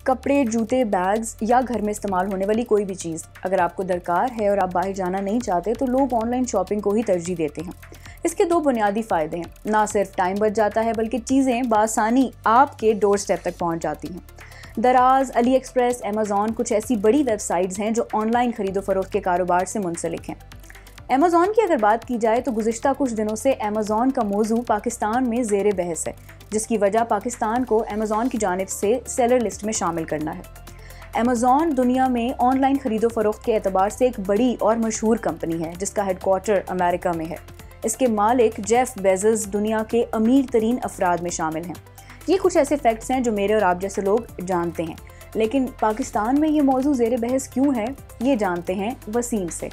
कपड़े, जूते, बैग्स या घर में इस्तेमाल होने वाली कोई भी चीज़ अगर आपको दरकार है और आप बाहर जाना नहीं चाहते तो लोग ऑनलाइन शॉपिंग को ही तरजीह देते हैं। इसके दो बुनियादी फ़ायदे हैं, ना सिर्फ टाइम बच जाता है बल्कि चीज़ें बासानी आपके डोर स्टेप तक पहुंच जाती हैं। दराज, अली एक्सप्रेस, अमेज़ॉन कुछ ऐसी बड़ी वेबसाइट्स हैं जो ऑनलाइन खरीदो फरोख्त के कारोबार से मुंसलिक हैं। अमेज़ॉन की अगर बात की जाए तो गुज़िश्ता कुछ दिनों से अमेज़ॉन का मौजू पाकिस्तान में ज़ेरे बहस है, जिसकी वजह पाकिस्तान को अमेज़ॉन की जानिब से सेलर लिस्ट में शामिल करना है। अमेज़ॉन दुनिया में ऑनलाइन खरीदो फरोख्त के एतबार से एक बड़ी और मशहूर कंपनी है जिसका हेडक्वार्टर अमेरिका में है। इसके मालिक जेफ बेज़ोस दुनिया के अमीर तरीन अफराद में शामिल हैं। ये कुछ ऐसे फैक्ट्स हैं जो मेरे और आप जैसे लोग जानते हैं, लेकिन पाकिस्तान में ये मौजू ज़ेरे बहस क्यों है, ये जानते हैं वसीम से।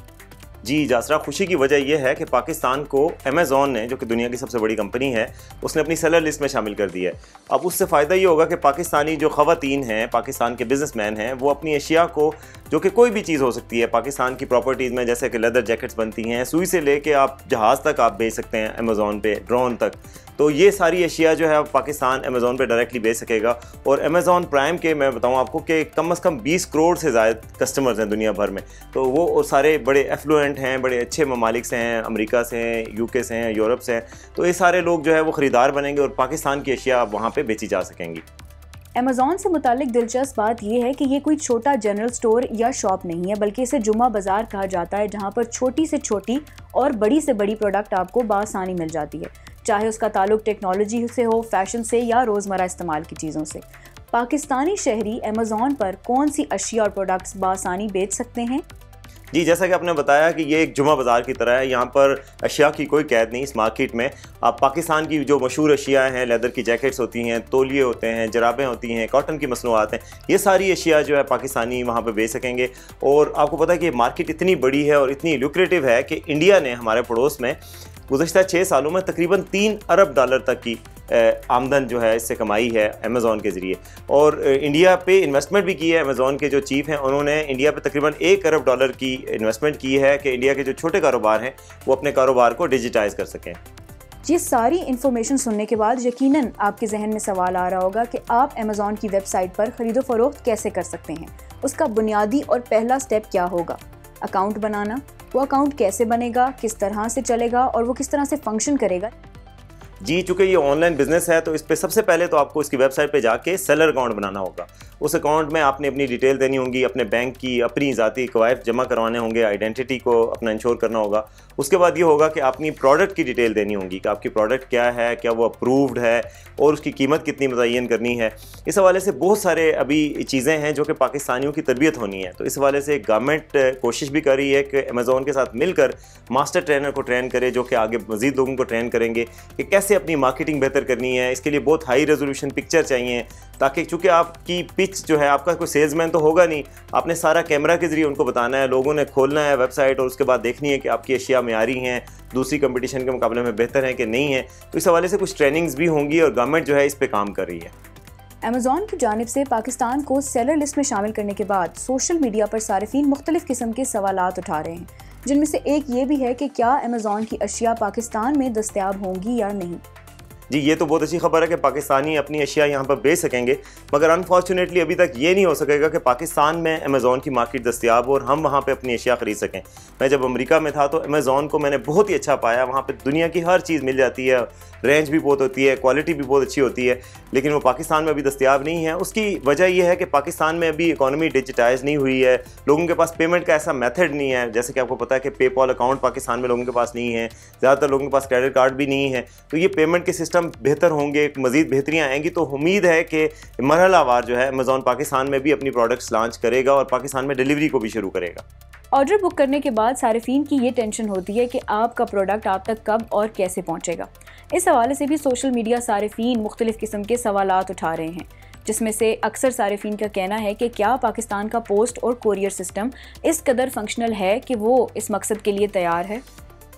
जी जासरा, खुशी की वजह यह है कि पाकिस्तान को अमेज़ॉन ने, जो कि दुनिया की सबसे बड़ी कंपनी है, उसने अपनी सेलर लिस्ट में शामिल कर दिया है। अब उससे फ़ायदा ये होगा कि पाकिस्तानी जो ख़वातीन हैं, पाकिस्तान के बिजनेसमैन हैं, वो अपनी अशिया को, जो कि कोई भी चीज़ हो सकती है पाकिस्तान की प्रॉपर्टीज़ में, जैसे कि लेदर जैकेट्स बनती हैं, सुई से लेके आप जहाज़ तक आप बेच सकते हैं अमेज़ॉन पे, ड्रोन तक, तो ये सारी अशिया जो है पाकिस्तान अमेज़ॉन पे डायरेक्टली बेच सकेगा। और अमेज़ॉन प्राइम के मैं बताऊं आपको कि कम से कम 20 करोड़ से ज़्यादा कस्टमर्स हैं दुनिया भर में, तो वो सारे बड़े एफ्लुएंट हैं, बड़े अच्छे ममालिक से हैं, अमेरिका से हैं, यूके से हैं, यूरोप से हैं, तो ये सारे लोग जो है वो ख़रीदार बनेंगे और पाकिस्तान की अशिया वहाँ पर बेची जा सकेंगी। अमेज़ॉन से मुतालिक दिलचस्प बात यह है कि ये कोई छोटा जनरल स्टोर या शॉप नहीं है, बल्कि इसे जुम्मा बाज़ार कहा जाता है, जहाँ पर छोटी से छोटी और बड़ी से बड़ी प्रोडक्ट आपको बासानी मिल जाती है, चाहे उसका ताल्लुक टेक्नोलॉजी से हो, फैशन से या रोज़मर्रा इस्तेमाल की चीज़ों से। पाकिस्तानी शहरी अमेज़ॉन पर कौन सी अशिया और प्रोडक्ट्स बासानी बेच सकते हैं? जी, जैसा कि आपने बताया कि ये एक जुमा बाज़ार की तरह है, यहाँ पर अशिया की कोई कैद नहीं। इस मार्केट में आप पाकिस्तान की जो मशहूर अशिया हैं, लेदर की जैकेट्स होती हैं, तौलिए होते हैं, जराबें होती हैं, कॉटन की मसनूआत हैं, ये सारी अशिया जो है पाकिस्तानी वहाँ पे बेच सकेंगे। और आपको पता है कि ये मार्केट इतनी बड़ी है और इतनी लुक्रेटिव है कि इंडिया ने हमारे पड़ोस में गुज़श्ता 6 सालों में तकरीबन $3 अरब तक की आमदन जो है इससे कमाई है अमेज़ॉन के ज़रिए। और इंडिया पे इन्वेस्टमेंट भी की है। अमेज़ॉन के जो चीफ़ हैं उन्होंने इंडिया पे तकरीबन $1 अरब की इन्वेस्टमेंट की है कि इंडिया के जो छोटे कारोबार हैं वो अपने कारोबार को डिजिटाइज़ कर सकें। ये सारी इन्फॉर्मेशन सुनने के बाद यकीनन आपके जहन में सवाल आ रहा होगा कि आप अमेज़ॉन की वेबसाइट पर ख़रीदो फरोख्त कैसे कर सकते हैं, उसका बुनियादी और पहला स्टेप क्या होगा। अकाउंट बनाना, वो अकाउंट कैसे बनेगा, किस तरह से चलेगा और वो किस तरह से फंक्शन करेगा। जी, चूँकि ये ऑनलाइन बिजनेस है तो इस पर सबसे पहले तो आपको इसकी वेबसाइट पे जाके सेलर अकाउंट बनाना होगा। उस अकाउंट में आपने अपनी डिटेल देनी होगी, अपने बैंक की अपनी ज़ाती कवायद जमा करवाने होंगे, आइडेंटिटी को अपना इंश्योर करना होगा। उसके बाद ये होगा कि अपनी प्रोडक्ट की डिटेल देनी होगी कि आपकी प्रोडक्ट क्या है, क्या वो अप्रूव्ड है और उसकी कीमत कितनी मुतय्यन करनी है। इस हवाले से बहुत सारे अभी चीज़ें हैं जो कि पाकिस्तानियों की तरबियत होनी है। तो इस हवाले से गवर्नमेंट कोशिश भी कर रही है कि अमेज़ॉन के साथ मिलकर मास्टर ट्रेनर को ट्रेन करे, जो कि आगे मज़ीद लोगों को ट्रेन करेंगे कि कैसे अपनी मार्केटिंग बेहतर करनी है। इसके लिए बहुत हाई रेजोल्यूशन पिक्चर चाहिए, ताकि चूँकि आपकी पिच जो है, आपका कोई सेल्समैन तो होगा नहीं, आपने सारा कैमरा के ज़रिए उनको बताना है, लोगों ने खोलना है वेबसाइट और उसके बाद देखनी है कि आपकी अशिया मेयारी हैं, दूसरी कंपटीशन के मुकाबले में बेहतर है कि नहीं है। तो इस हवाले से कुछ ट्रेनिंग्स भी होंगी और गवर्नमेंट जो है इस पर काम कर रही है। अमेज़ॉन की जानिब से पाकिस्तान को सेलर लिस्ट में शामिल करने के बाद सोशल मीडिया पर सारिफीन मुख्तलिफ किस्म के सवालात उठा रहे हैं, जिनमें से एक ये भी है कि क्या अमेज़ॉन की अशिया पाकिस्तान में दस्तयाब होंगी या नहीं। जी, ये तो बहुत अच्छी खबर है कि पाकिस्तानी अपनी अशिया यहाँ पर बेच सकेंगे, मगर अनफॉर्चुनेटली अभी तक ये नहीं हो सकेगा कि पाकिस्तान में अमेज़ॉन की मार्केट दस्तयाब हो और हम वहाँ पे अपनी अशिया ख़रीद सकें। मैं जब अमेरिका में था तो अमेज़ॉन को मैंने बहुत ही अच्छा पाया, वहाँ पे दुनिया की हर चीज़ मिल जाती है, रेंज भी बहुत होती है, क्वालिटी भी बहुत अच्छी होती है, लेकिन वो पाकिस्तान में अभी दस्तयाब नहीं है। उसकी वजह यह है कि पाकिस्तान में अभी इकॉनमी डिजिटाइज नहीं हुई है, लोगों के पास पेमेंट का ऐसा मेथड नहीं है। जैसे कि आपको पता है कि पेपॉल अकाउंट पाकिस्तान में लोगों के पास नहीं है, ज़्यादातर लोगों के पास क्रेडिट कार्ड भी नहीं है। तो ये पेमेंट के सिस्टम बेहतर होंगे, मज़ीद बेहतरियाँ आएंगी, तो उम्मीद है कि मरहलावार जो है अमेज़ॉन पाकिस्तान में भी अपनी प्रोडक्ट्स लॉन्च करेगा और पाकिस्तान में डिलीवरी को भी शुरू करेगा। ऑर्डर बुक करने के बाद सारिफीन की ये टेंशन होती है कि आपका प्रोडक्ट आप तक कब और कैसे पहुंचेगा। इस हवाले से भी सोशल मीडिया सारिफीन मुख्तलिफ किस्म के सवालात उठा रहे हैं, जिसमें से अक्सर सारिफीन का कहना है कि क्या पाकिस्तान का पोस्ट और कोरियर सिस्टम इस कदर फंक्शनल है कि वो इस मकसद के लिए तैयार है।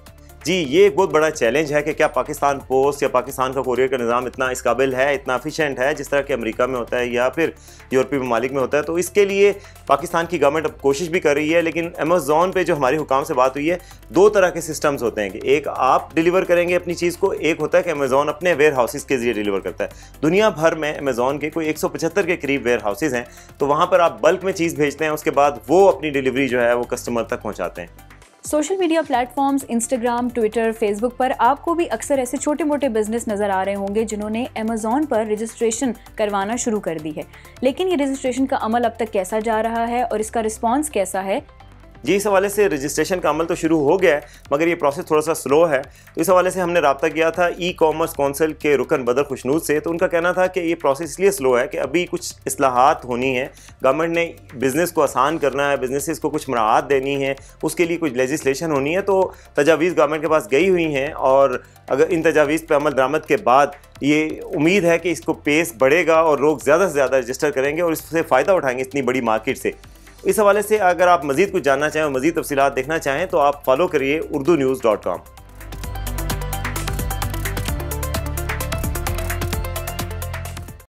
जी, ये एक बहुत बड़ा चैलेंज है कि क्या पाकिस्तान पोस्ट या पाकिस्तान का कोरियर का निज़ाम इतना इस काबिल है, इतना एफिशिएंट है जिस तरह कि अमेरिका में होता है या फिर यूरोपीय ममालिक में होता है। तो इसके लिए पाकिस्तान की गवर्नमेंट अब कोशिश भी कर रही है, लेकिन अमेज़ॉन पे जो हमारे हुकाम से बात हुई है, दो तरह के सिस्टम्स होते हैं कि एक आप डिलीवर करेंगे अपनी चीज़ को, एक होता है कि अमेज़ॉन अपने वेयर हाउसेज के जरिए डिलीवर करता है। दुनिया भर में अमेज़ॉन के कोई 175 के करीब वेयर हाउसेज हैं, तो वहाँ पर आप बल्क में चीज़ भेजते हैं, उसके बाद वो अपनी डिलीवरी जो है वो कस्टमर तक पहुँचाते हैं। Social media platforms Instagram, Twitter, Facebook पर आपको भी अक्सर ऐसे छोटे मोटे बिजनेस नज़र आ रहे होंगे जिन्होंने अमेज़ॉन पर रजिस्ट्रेशन करवाना शुरू कर दी है। लेकिन ये रजिस्ट्रेशन का अमल अब तक कैसा जा रहा है और इसका रिस्पॉन्स कैसा है? जी, इस हवाले से रजिस्ट्रेशन का अमल तो शुरू हो गया है, मगर ये प्रोसेस थोड़ा सा स्लो है। तो इस हवाले से हमने रब्ता किया था ई कॉमर्स कौंसिल के रुकन बदर खुशनूद से। तो उनका कहना था कि ये प्रोसेस इसलिए स्लो है कि अभी कुछ इस्लाहात होनी है, गवर्नमेंट ने बिज़नेस को आसान करना है, बिजनेसेस को कुछ मराहत देनी है, उसके लिए कुछ लेजिस्लेशन होनी है। तो तजावीज़ गवर्नमेंट के पास गई हुई हैं और अगर इन तजावीज़ पर अमल दरामद के बाद ये उम्मीद है कि इसको पेस बढ़ेगा और लोग ज़्यादा से ज़्यादा रजिस्टर करेंगे और इससे फ़ायदा उठाएंगे इतनी बड़ी मार्केट से। इस हवाले से अगर आप मज़ीद कुछ जानना चाहें और मज़ीद तफसीलात देखना चाहें तो आप फॉलो करिए urdunews.com।